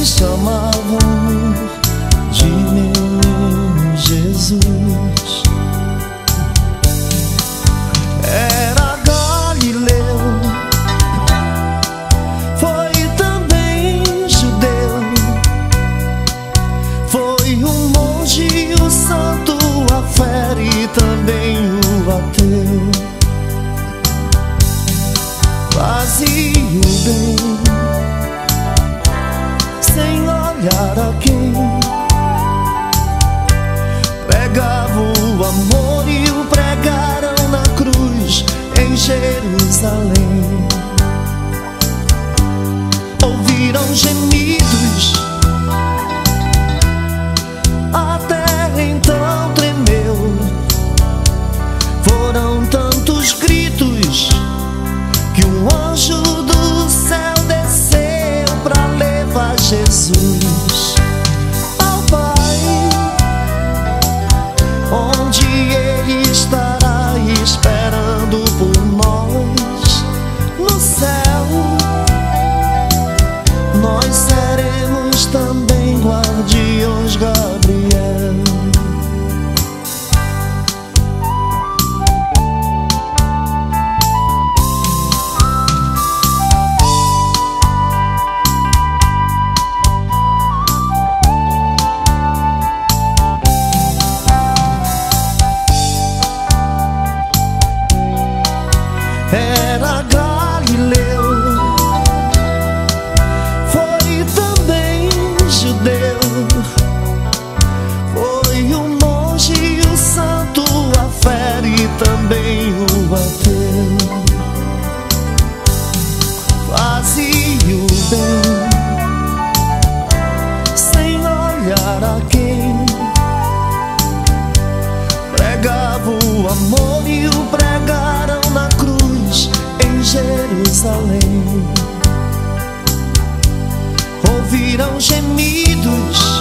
chamavam de menino Jesus. Era Galileu, foi também judeu, foi o monge e o santo, a fé e também o ateu. Fazia o bem sem olhar a quem, pregava o amor e o pregaram na cruz em Jerusalém. Ouviram gemidos, a terra então tremeu. Foram tantos gritos que um anjo do céu desceu pra levar Jesus ao Pai, onde Ele estará esperando por nós no céu. Nós seremos também guardiões, Gabriel. Era Galileu, foi também judeu, foi o monge e o santo, a fé e também o ateu. Fazia o bem sem olhar a quem, pregava o amor e o pregaram na cruz em Jerusalém. Ouviram gemidos,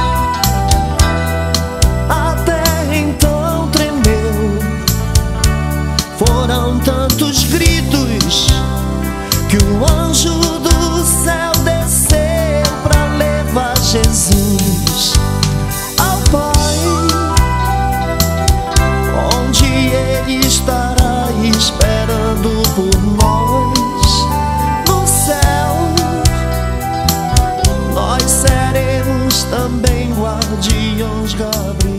a terra então tremeu. Foram tantos gritos que o anjo do céu desceu pra levar Jesus ao Pai, onde Ele estará esperando por nós no céu. Nós seremos também guardiões, Gabriel.